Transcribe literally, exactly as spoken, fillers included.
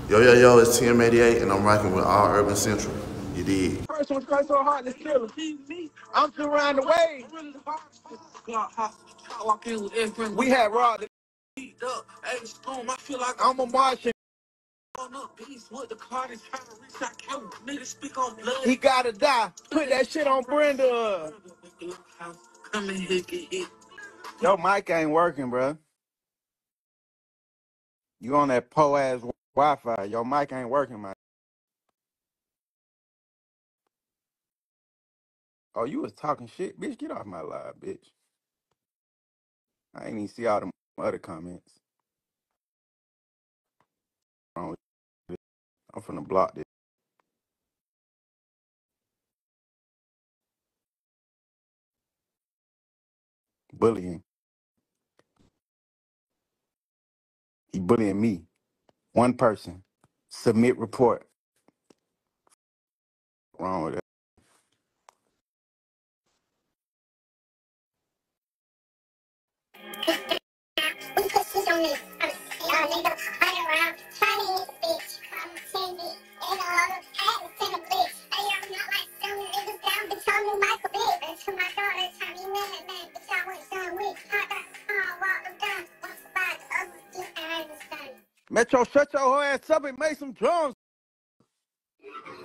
Yo, yo, yo, it's T M eighty-eight, and I'm rocking with All Urban Central. You dig? First one's crazy so hard, let's kill him. I'm still around the way. We had Rod. I'm a Martian. He gotta die. Put that shit on Brenda. Yo, mic ain't working, bro. You on that po ass Wi-Fi? Your mic ain't working, man. Oh, you was talking shit, bitch. Get off my live, bitch. I ain't even see all them other comments. I'm finna block this. Bullying. He bullying me. One person. Submit report. Wrong with that. We put shit on this. Y'all nigga, right around. Chinese bitch. Come T V. And all the I had to send a bitch. Hey, I'm not like some niggas down. Bitch, I'm in Michael Big. And to my daughter, Tommy Man, man. Bitch, I went some week. Hot got car, walk them down. Once by the other, deep and I understand. Metro, shut your whole ass up and make some drums.